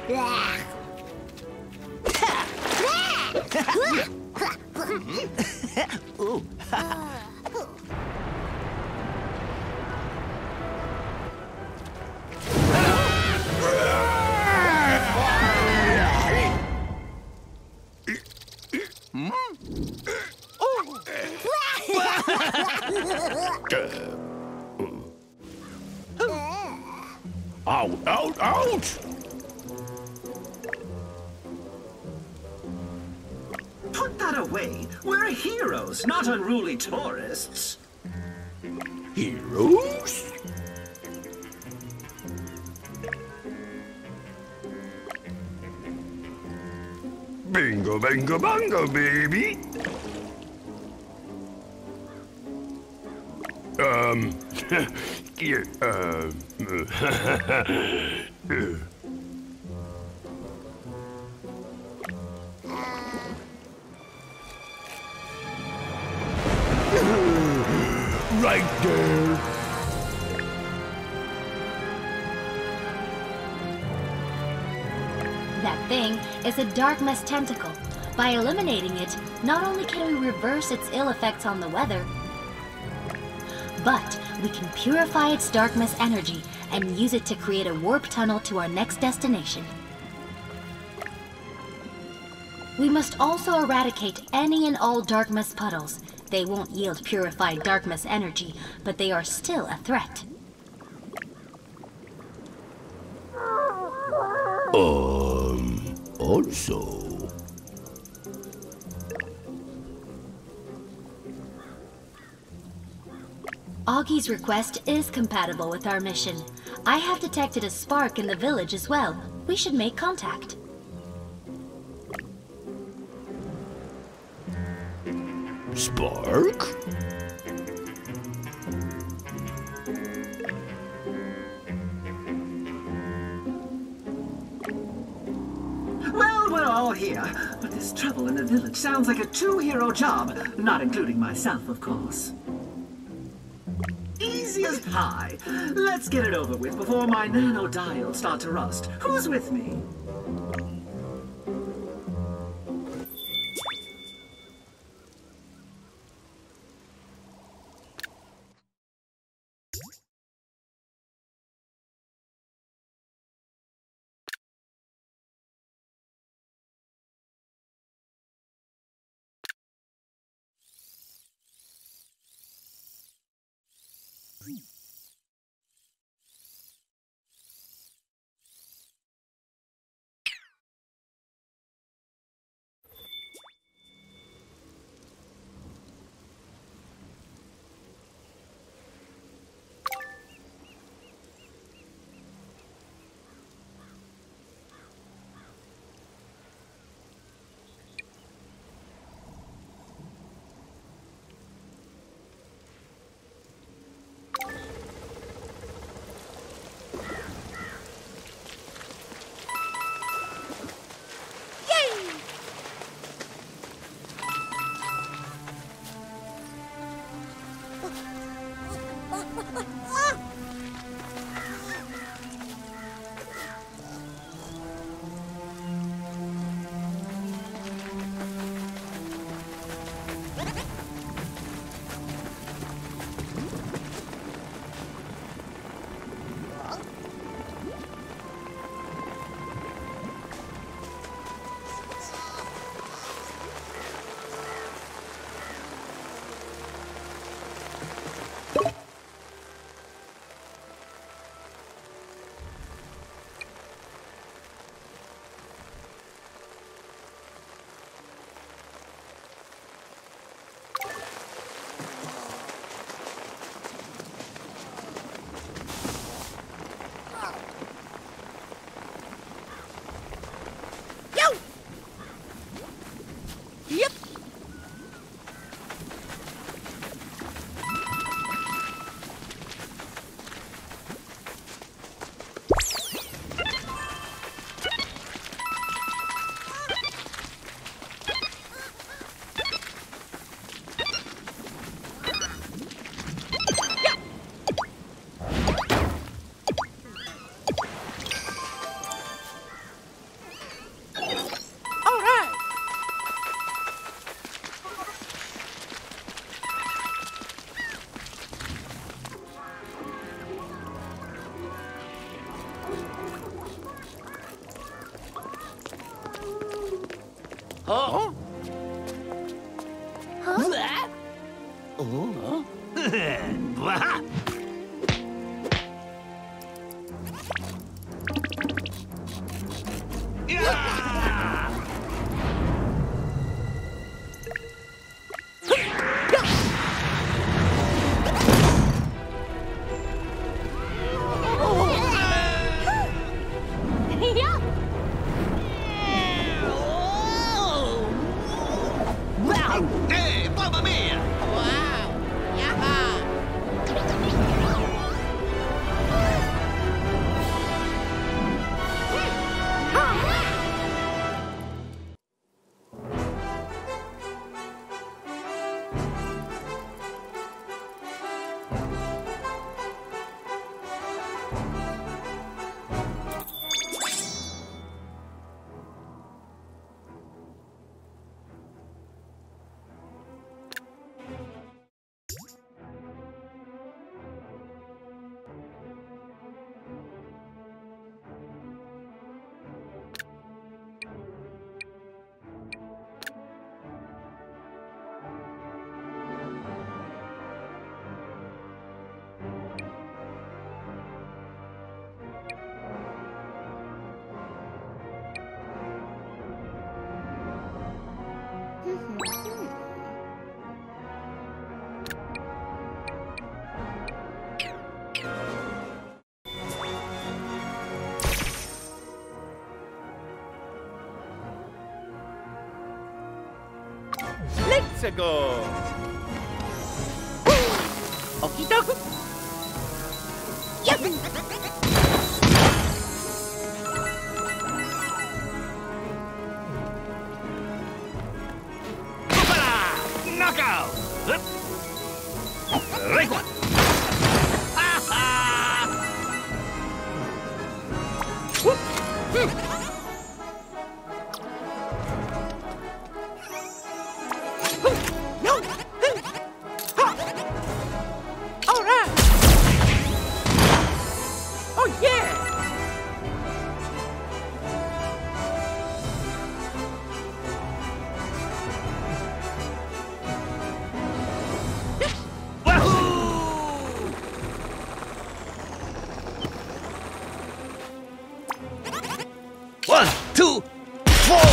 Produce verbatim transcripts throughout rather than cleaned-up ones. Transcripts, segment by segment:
Ooh. Out, out, out! Put that away. We're heroes, not unruly tourists. Heroes? Bingo, bingo, bongo, baby! Um, yeah, uh, right there. That thing is a dark mist tentacle. By eliminating it, not only can we reverse its ill effects on the weather, but we can purify its dark mist energy and use it to create a warp tunnel to our next destination. We must also eradicate any and all dark mist puddles. They won't yield purified dark mist energy, but they are still a threat. Um, also... Augie's request is compatible with our mission. I have detected a spark in the village as well. We should make contact. Spark? Well, we're all here, but this trouble in the village sounds like a two-hero job, not including myself, of course. Easy as pie. Let's get it over with before my nanodials start to rust. Who's with me? Huh? Huh? Oh. Hey, mamma mia! Wow! Yaha! Let's go! Okie dokie! Yep! Hoopala! Knockout! Hup. Right one! Ha ha! Whoop. Hmm. One, two, four!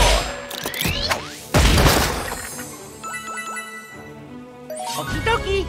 Okie dokie!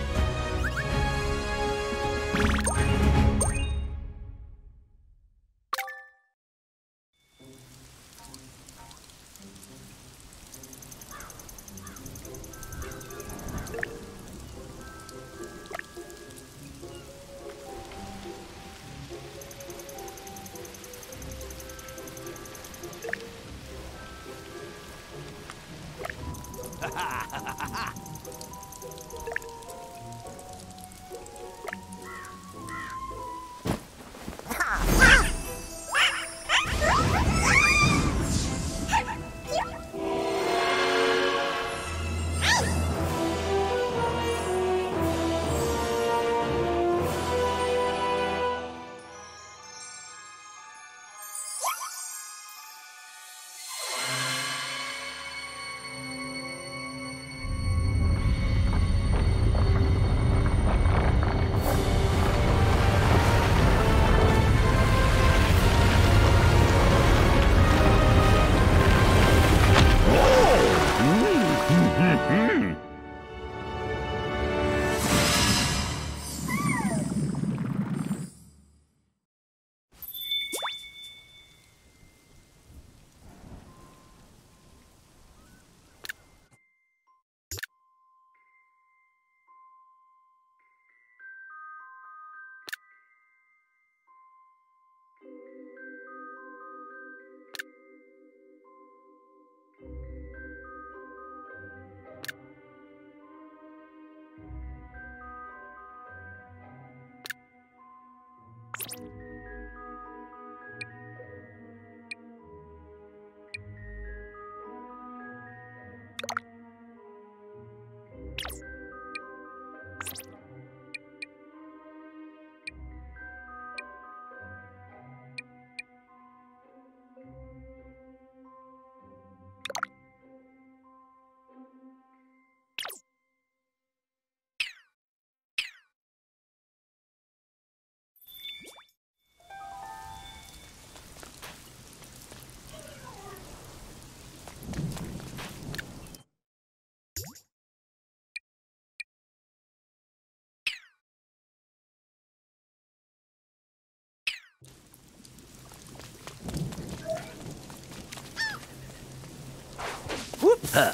Huh.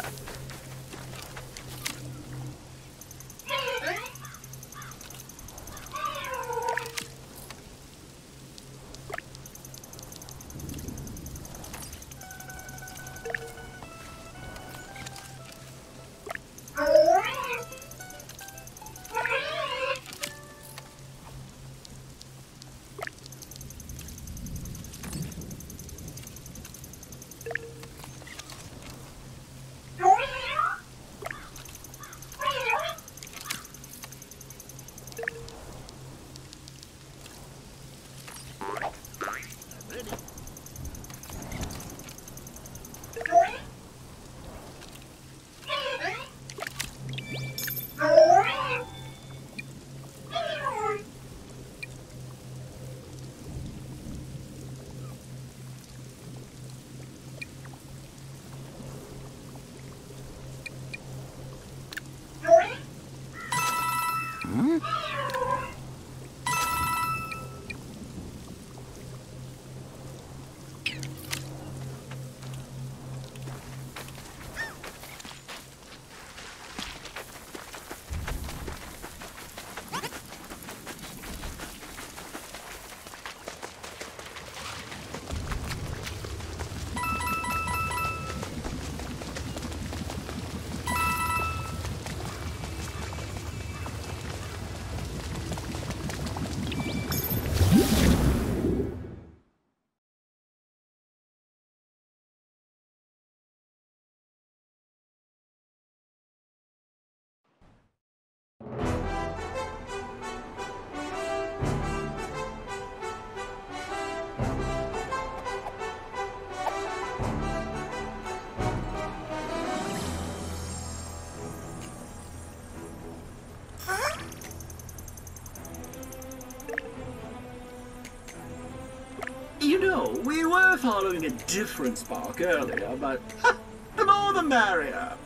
You know, we were following a different spark earlier, but ha, the more the merrier.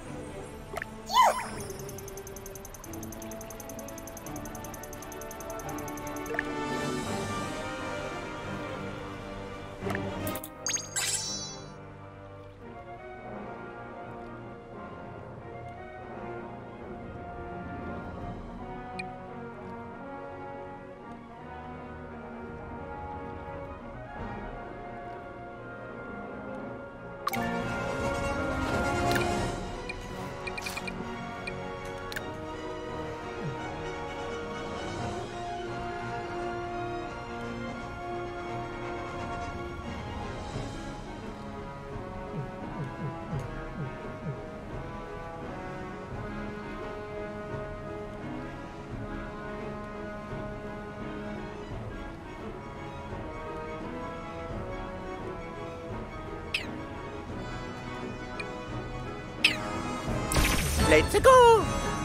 Let's go!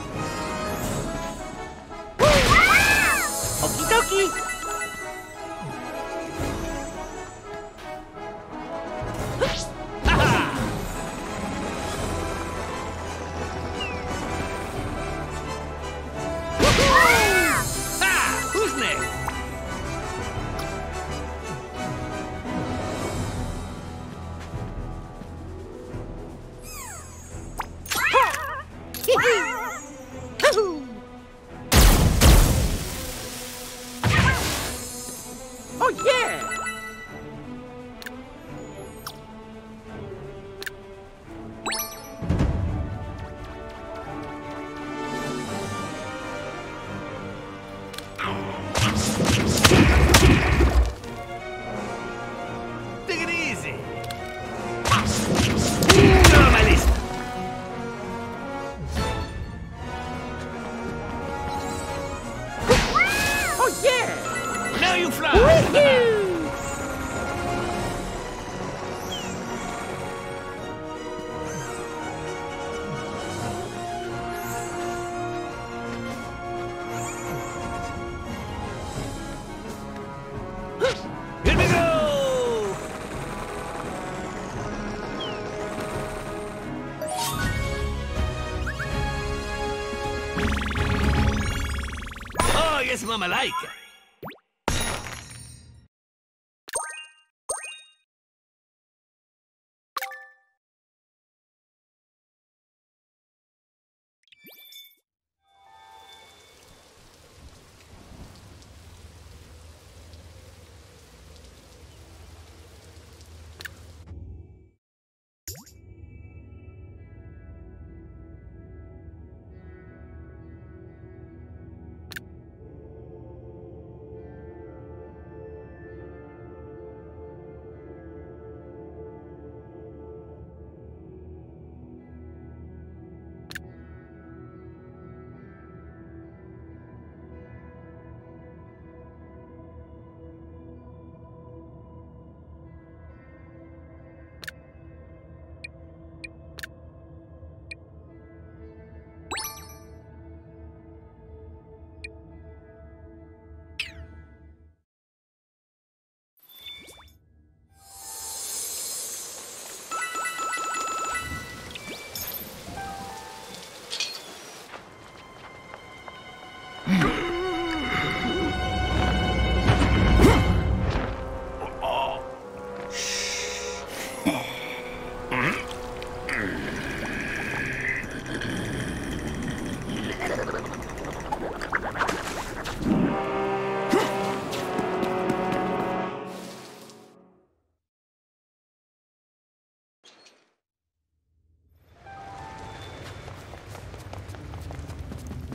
Okie dokie! Ha! Who's next? Oh yeah! Take it easy. Normalista. Oh yeah! Now you fly. Woohoo! Here we go. Oh, yes, Mama like.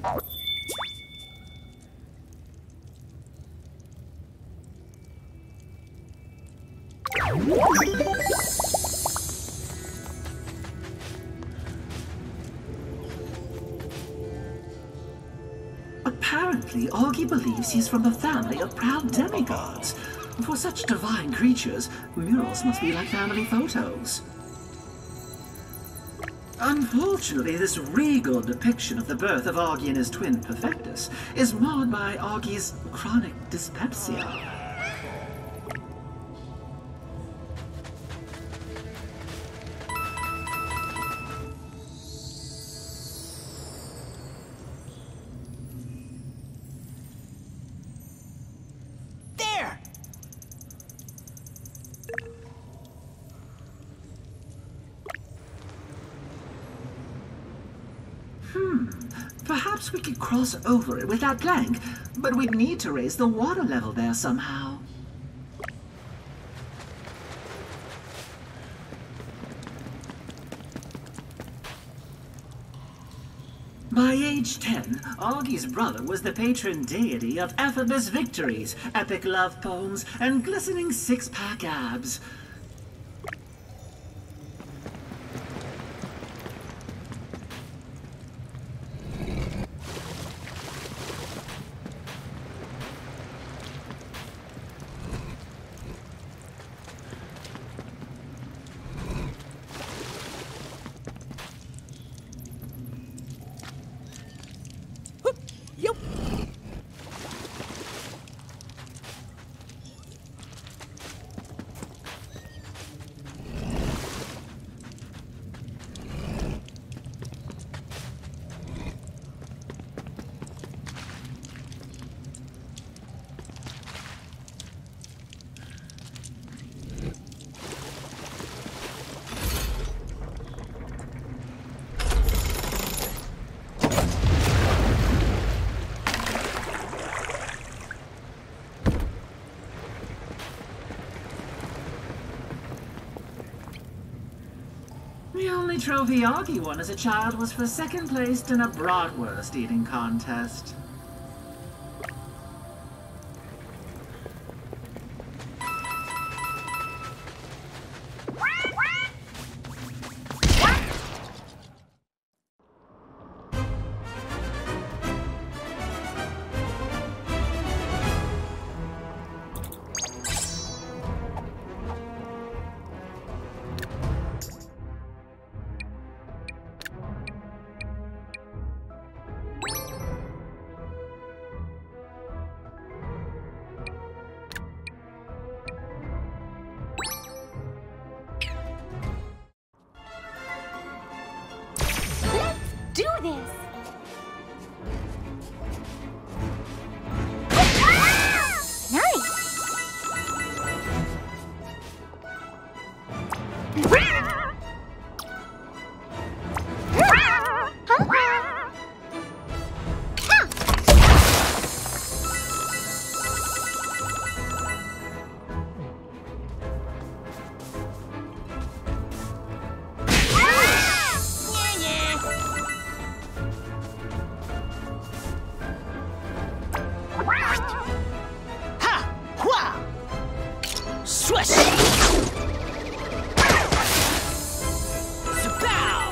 Apparently, Augie believes he's from a family of proud demigods. For such divine creatures, murals must be like family photos. Unfortunately, this regal depiction of the birth of Augie and his twin Perfectus is marred by Augie's chronic dyspepsia. There! Hmm. Perhaps we could cross over it with that plank, but we'd need to raise the water level there somehow. By age ten, Augie's brother was the patron deity of effortless victories, epic love poems, and glistening six-pack abs. Yup. The only trophy Augie won as a child was for second place in a bratwurst eating contest. Do this! Nice! Swish! Zapow!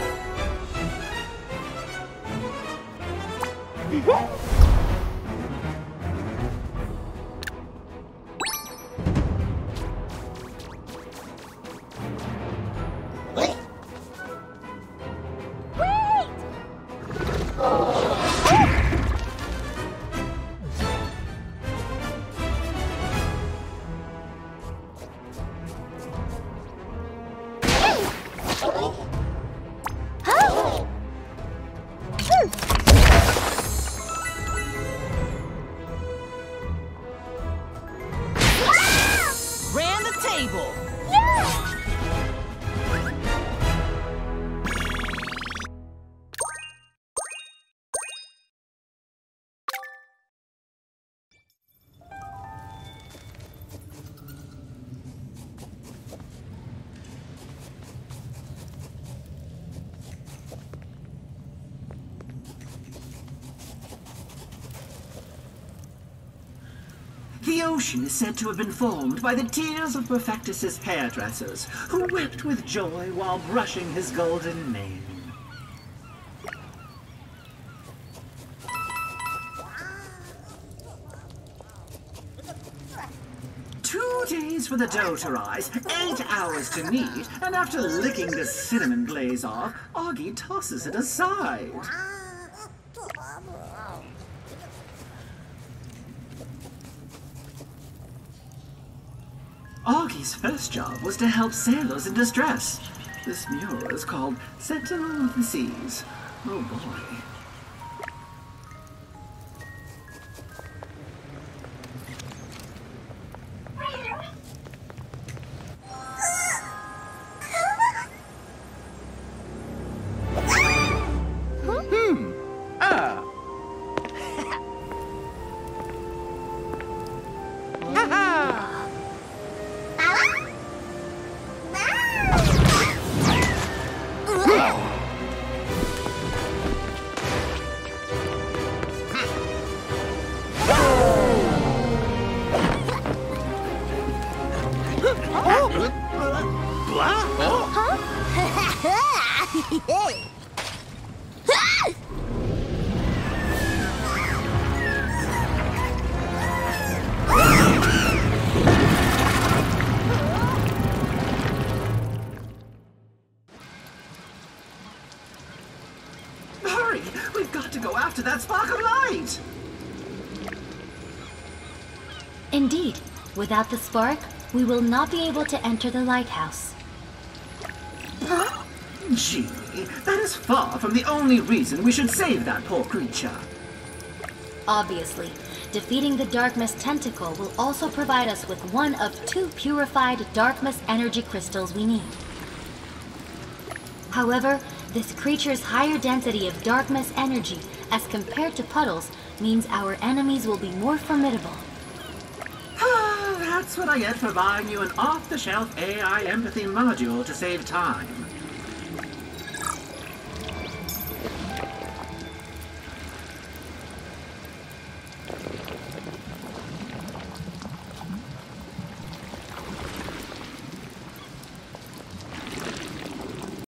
Ran the table! The ocean is said to have been formed by the tears of Perfectus's hairdressers, who wept with joy while brushing his golden mane. Two days for the dough to rise, eight hours to knead, and after licking the cinnamon glaze off, Augie tosses it aside. Augie's first job was to help sailors in distress. This mural is called Sentinel of the Seas. Oh boy. Hurry! We've got to go after that spark of light! Indeed, without the spark, we will not be able to enter the lighthouse. Huh? Gee, that is far from the only reason we should save that poor creature. Obviously, defeating the Darkness Tentacle will also provide us with one of two purified Darkness energy crystals we need. However, this creature's higher density of Darkness energy as compared to Puddles means our enemies will be more formidable. That's what I get for buying you an off-the-shelf A I empathy module to save time.